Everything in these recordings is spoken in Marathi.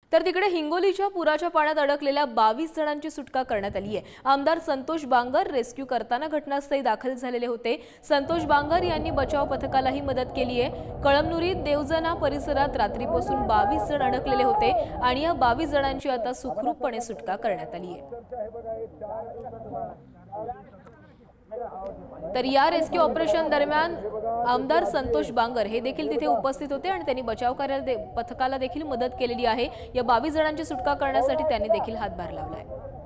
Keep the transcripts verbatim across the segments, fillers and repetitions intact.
तर तिकडे हिंगोलीच्या पुराच्या पाण्यात अडकलेल्या बावीस जणांची सुटका करण्यात आली आहे। आमदार संतोष बांगर रेस्क्यू करताना घटनास्थळी दाखल झालेले होते। संतोष बांगर यांनी बचाव पथकालाही मदत केली आहे। कळमनुरी देवजना परिसरात रात्रीपासून बावीस जण अडकलेले होते आणि या बावीस जणांची आता सुखरूपपणे सुटका करण्यात आली आहे। तर या रेस्क्यू ऑपरेशन दरम्यान आमदार संतोष बांगर हे देखील तिथे उपस्थित होते आणि त्यांनी बचाव कार्य पथकाला देखील मदत केलेली आहे। या बावीस जणांची सुटका करण्यासाठी त्यांनी देखील हातभार लावलाय।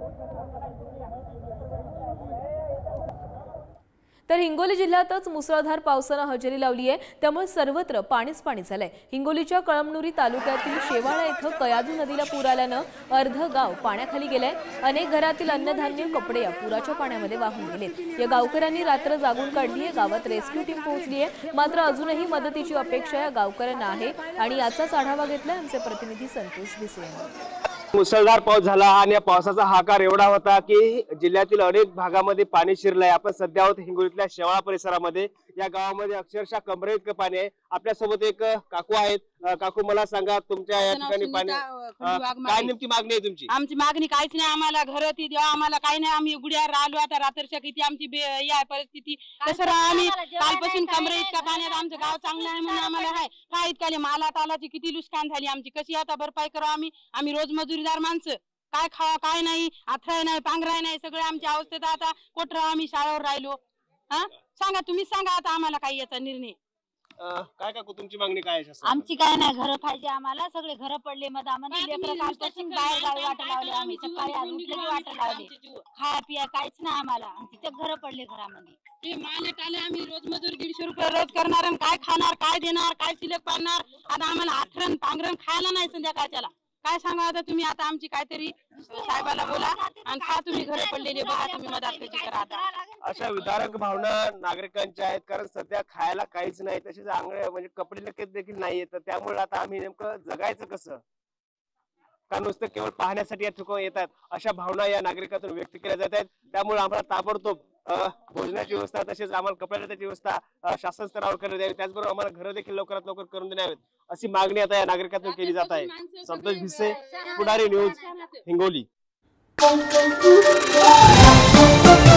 तर हिंगोली जिल्ह्यातच मुसळधार पावसाने हजेरी लावली आहे, त्यामुळे सर्वत्र पाणीच पाणी झालंय। हिंगोलीच्या कळमनुरी तालुक्यातील शेवाळा येथे कयाधू नदीला पूर आल्यानं अर्ध गाव पाण्याखाली गेलंय। अनेक घरातील अन्नधान्य कपडे या पुराच्या पाण्यामध्ये वाहून गेलेत। या गावकऱ्यांनी रात्र जागून काढली आहे। गावात रेस्क्यू टीम पोहोचली आहे, मात्र अजूनही मदतीची अपेक्षा या गावकऱ्यांना आहे आणि याचाच आढावा घेतलाय आमचे प्रतिनिधी संतोष भिसे यांनी। मुसळधार पाऊस झाला आणि या पावसाचा हाकार एवढा होता की जिल्ह्यातील अनेक भागामध्ये पाणी शिरलंय। आपण सध्या आहोत हिंगोलीतल्या शेवाळा परिसरामध्ये। या गावामध्ये अक्षरशः कमरे इतकं पाणी आहे। आपल्या सोबत एक काकू आहेत। काकू, मला सांगा, तुमच्या या ठिकाणी पाणी काय नेमकी मागणी आहे तुमची? आमची मागणी काहीच नाही, आम्हाला घर ती द्या, आम्हाला काही नाही। आम्ही गुड्यावर राहिलो, आता रात्रच्या किती आमची या परिस्थिती तसं आम्ही कालपासून कमरे इतका पाण्यात आमचं गाव चांगलं आहे म्हणून आम्हाला आहे काय इतकाले माला तालाची किती नुकसान झाली आमची, कशी आता भरपाई करू आम्ही? आम्ही रोज मजुरीदार माणसं, काय खावा काय नाही, आथराय नाही, पांघराय नाही, सगळे आमच्या अवस्थेत आता कोटर आम्ही शाळेवर राहिलो। हा सांगा, तुम्ही सांगा आता आम्हाला काय याचा निर्णय काय? काकू, तुमची मागणी काय आहे? आमची काय नाही, घर पाहिजे आम्हाला। सगळे घर पडले मधामध्ये, लेकरं कालपासून बाहेर गावी वाट लावले, आम्ही सकाळी आज उठले वाट लावले, खाया पिया काहीच नाही आम्हाला, तिथे घर पडले घरामध्ये। ते मालक आले, आम्ही रोज मजूर दीडशे रुपये रोज करणार, काय खाणार, काय देणार, काय शिल्लक पाडणार? आता आम्हाला आथरण पांघरण खायला नाही संध्याकाळच्याला, काय सांगा आता तुम्ही? आता आमची काहीतरी साहेबाला बोला आणि का तुम्ही घर पडलेले बघा, तुम्ही मदत कशी करा आता। अशा विदारक भावना नागरिकांच्या आहेत, कारण सध्या खायला काहीच नाही, तसेच आंगळे म्हणजे कपडे लकेट देखील नाहीये। तर त्यामुळे आता आम्ही नेमकं जगायचं कसं? का नुसतं केवळ पाहण्यासाठी या ठिकाणी येतात, अशा भावना या नागरिकातून व्यक्त केल्या जात आहेत। त्यामुळे आम्हाला ताबडतोब भोजनाची व्यवस्था, तसेच आम्हाला कपड्याची व्यवस्था शासन स्तरावर करण्यात यावी, त्याचबरोबर आम्हाला घर देखील लवकरात लवकर करून देण्यात अशी मागणी आता या नागरिकातून केली जात आहे। संतोष भिसे, पुढारी न्यूज, हिंगोली।